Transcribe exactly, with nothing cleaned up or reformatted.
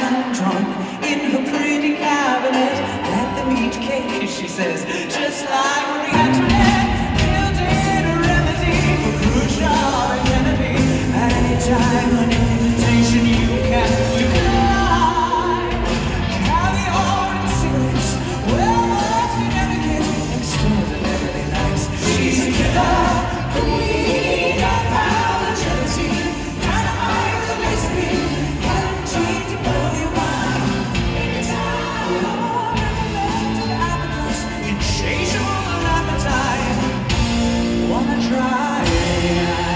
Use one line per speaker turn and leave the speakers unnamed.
undrunk in her pretty cabinet. Let them eat cake, she says, just like Marie Antoinette. Building a remedy for crucial identity. At any time, an invitation you can decline. Caviar and cigarettes, well, that's been etiquette. Extraordinarily nice. She's a killer, queen of power and jealousy. Dynamite the laser beam, guaranteed to blow you mind. Anytime, recommended abacus, insatiable appetite. Wanna try?